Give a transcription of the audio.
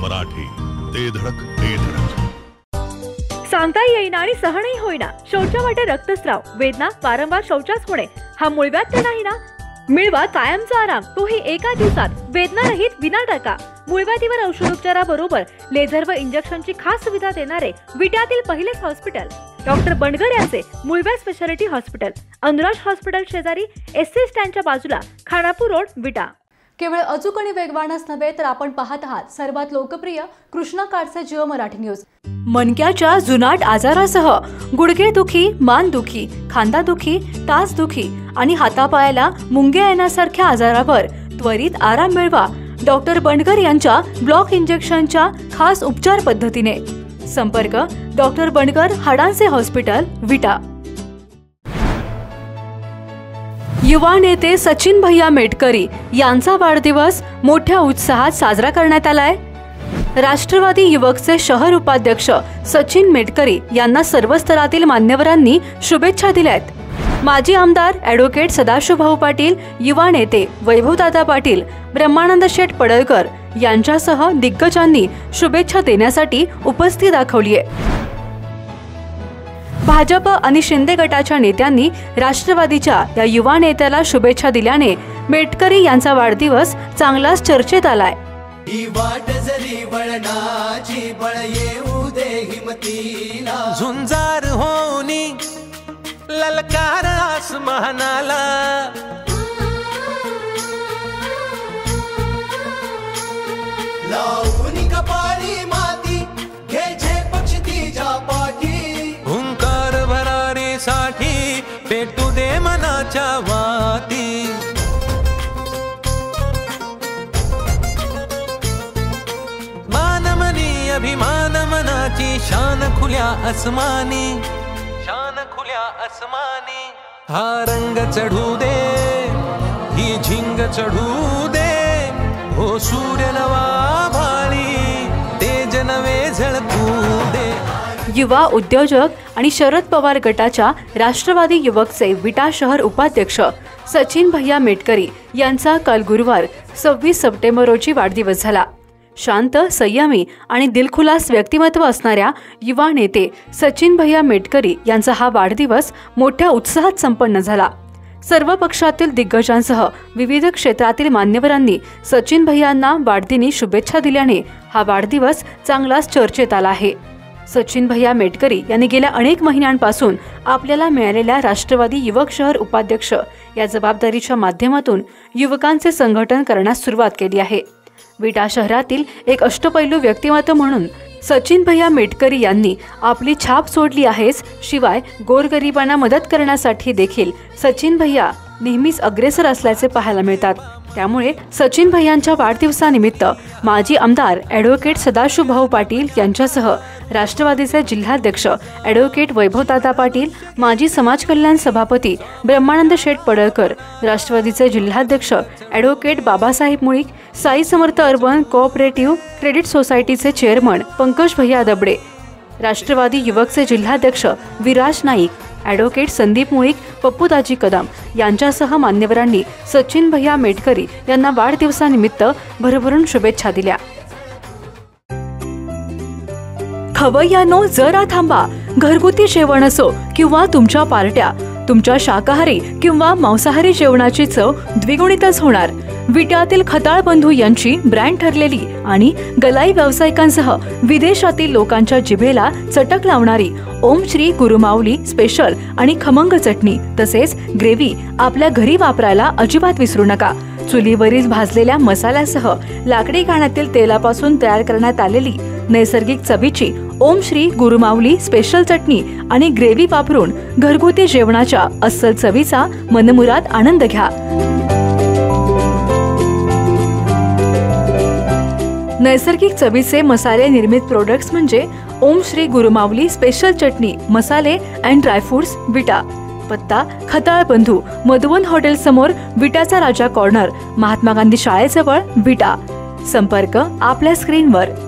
मराठी, ते धडक ते धडक. सांगता येईना आणि सहनही होईना, शौचा वाटे रक्तस्राव, वेदना, वारंवार शौचास होणे हा मूळव्याध तर नाही ना? मिळवा कायमचा आराम, तोही एका दिवसात, वेदना रहित विना टाका. मूळव्याधीवर औषधोपचाराबरोबर लेझर व इंजेक्शनची खास सुविधा देणारे विट्यातील पहिलेच हॉस्पिटल डॉक्टर बंडगर यांचे मूळव्याध स्पेशालिटी हॉस्पिटल, अनुराज हॉस्पिटल शेजारी, एससी स्टँडच्या बाजूला, खानापूर रोड, विटा. केवळ अचूक आणि वेगवानच नव्हे तर आपण पाहत आहात सर्वात लोकप्रिय कृष्णा काळचे जिओ मराठी न्यूज. मणक्याच्या जुनाट आजारासह गुडघेदुखी, मानदुखी, खांदादुखी, टाचदुखी आणि हातापायाला मुंग्या येण्यासारख्या आजारावर त्वरित आराम मिळवा डॉक्टर बंडगर यांच्या ब्लॉक इंजेक्शनच्या खास उपचार पद्धतीने. संपर्क डॉक्टर बंडगर, हाडांचे हॉस्पिटल, विटा. युवा नेते सचिन भैया मेटकरी यांचा वाढदिवस मोठ्या उत्साहात साजरा करण्यात आलाय. राष्ट्रवादी युवकचे शहर उपाध्यक्ष सचिन मेटकरी यांना सर्व स्तरातील मान्यवरांनी शुभेच्छा दिल्यात. माजी आमदार ॲडव्होकेट सदाशिवभाऊ पाटील, युवा नेते वैभवदादा पाटील, ब्रह्मानंद शेठ पडळकर यांच्यासह दिग्गजांनी शुभेच्छा देण्यासाठी उपस्थिती दाखवली आहे. भाजप आणि शिंदे गटाच्या नेत्यांनी राष्ट्रवादीच्या या युवा नेत्याला शुभेच्छा दिल्याने मेटकरी यांचा वाढदिवस चांगलाच चर्चेत आलाय. ही वाट जरी वळणाची, बळ येऊ दे हिमतीला, झुंजार होनी ललकार आसमानाला, लावून कपाळी माती, घे झेपक्ष तिच्या पाठी, हुंकार भरारीसाठी पेटू दे मनाच्या वाती. मानमनी अभिमान मनाची, शान खुल्या आसमानी, शान खुल्या आसमानी. हा रंग चढू दे, ही झिंग चढू दे, हो सूर्य नवा भाळी, तेज नवे झळकू दे. युवा उद्योजक आणि शरद पवार गटाच्या राष्ट्रवादी युवकचे विटा शहर उपाध्यक्ष सचिन भैया मेटकरी यांचा काल गुरुवार 26 सप्टेंबर रोजी वाढदिवस झाला. शांत, संयमी आणि दिलखुलास व्यक्तिमत्व असणाऱ्या युवा नेते सचिन भैया मेटकरी यांचा हा वाढदिवस मोठ्या उत्साहात संपन्न झाला. सर्व पक्षातील दिग्गजांसह विविध क्षेत्रातील मान्यवरांनी सचिन भैयांना वाढदिनी शुभेच्छा दिल्याने हा वाढदिवस चांगलाच चर्चेत आला आहे. सचिन भैया मेटकरी यांनी गेल्या अनेक महिन्यांपासून आपल्याला मिळालेल्या राष्ट्रवादी युवक शहर उपाध्यक्ष या जबाबदारीच्या माध्यमातून युवकांचे संघटन करण्यास सुरुवात केली आहे. विटा शहरातील एक अष्टपैलू व्यक्तिमत्व म्हणून सचिन भैया मेटकरी यांनी आपली छाप सोडली आहेच, शिवाय गोरगरिबांना मदत करण्यासाठी देखील सचिन भैया नेहमीच अग्रेसर असल्याचे पाहायला मिळतात. त्यामुळे सचिन भैयांच्या वाढदिवसानिमित्त माजी आमदार ॲडव्होकेट सदाशिवभाऊ पाटील यांच्यासह राष्ट्रवादीचे जिल्हाध्यक्ष ॲडव्होकेट वैभवदादा पाटील, माजी समाज कल्याण सभापती ब्रह्मानंद शेठ पडळकर, राष्ट्रवादीचे जिल्हाध्यक्ष advocate Babasaheb Mulik, Sai Samarth urban cooperative credit सोसायटीचे चेअरमन पंकज भैया दबडे, राष्ट्रवादी युवकचे जिल्हाध्यक्ष विराज नाईक, ॲडव्होकेट संदीप मुळीक, पप्पूदाजी कदम यांच्यासह मान्यवरांनी सचिन भैया मेटकरी यांना वाढदिवसानिमित्त भरभरून शुभेच्छा दिल्या. खवय्यांनो, जरा थांबा. घरगुती जेवण असो किंवा तुमच्या पार्ट्या, तुमच्या शाकाहारी किंवा मांसाहारी जेवणाची चव द्विगुणितच होणार. विट्यातील खताळ बंधू यांची ब्रँड ठरलेली आणि गलाई व्यावसायिकांसह विदेशातील लोकांच्या जिभेला चटक लावणारी ओम श्री गुरुमाऊली स्पेशल आणि खमंग चटणी तसेच ग्रेव्ही आपल्या घरी वापरायला अजिबात विसरू नका. चुलीवरील भाजलेल्या मसाल्यासह लाकडी घाण्यातील तेलापासून तयार करण्यात आलेली नैसर्गिक चवीची ओम श्री गुरुमाऊली स्पेशल चटणी आणि ग्रेव्ही वापरून घरगुती जेवणाच्या अस्सल चवीचा मनमुराद आनंद घ्या. नैसर्गिक चवीचे मसाले निर्मित प्रोडक्ट्स म्हणजे ओम श्री गुरुमाऊली स्पेशल चटणी, मसाले अँड ड्रायफ्रुट्स, विटा. पत्ता खताळ बंधू, मधुवन हॉटेल समोर, विटाचा राजा कॉर्नर, महात्मा गांधी शाळेजवळ, विटा. संपर्क आपल्या स्क्रीनवर.